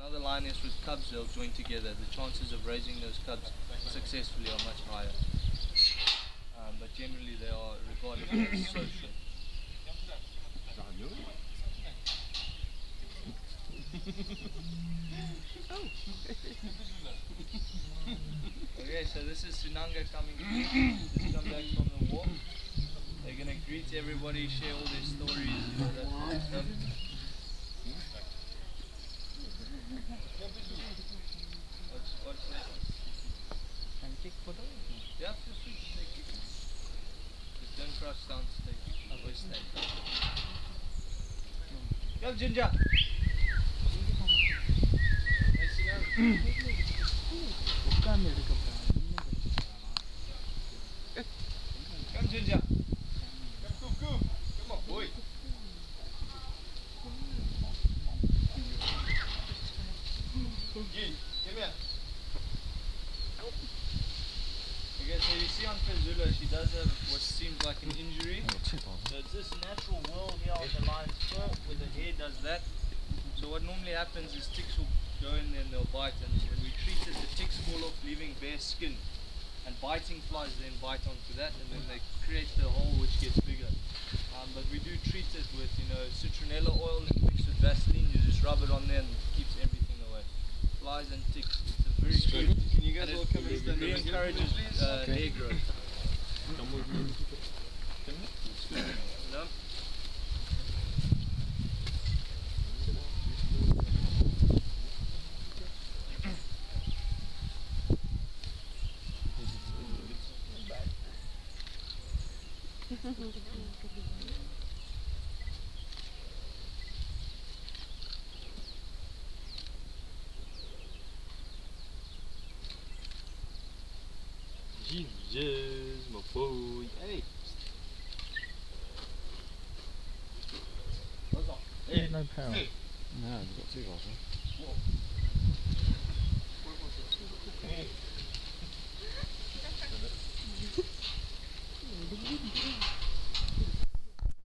another lioness with cubs, they'll join together. The chances of raising those cubs successfully are much higher. But generally they are regarded as social. Okay, so this is Sunanga coming in. Just come back from the walk. They're going to greet everybody, share all their stories, you know, that kind of stuff. What's that? Can you take photo? Yeah, feel free to take pictures. Just don't crush down to take pictures. Always stay. Come, Ginger! Come, Ginger! Come on, boy! Come here! Okay, so you see on Casela, she does have what seems like an injury. So it's this natural whirl here on the lion's fur where the hair does that. So what normally happens is ticks will go in there and they'll bite, and when we treat it, the ticks fall off leaving bare skin. And biting flies then bite onto that, and then they create the hole which gets bigger. But we do treat it with, you know, citronella oil mixed with Vaseline. You just rub it on there and it keeps everything away. Flies and ticks. It's a very good. Can you guys all come and stand It encourages hair growth. No? Jesus, my boy. Hey. Hey, no power. Hey. No, you've got two guys, right?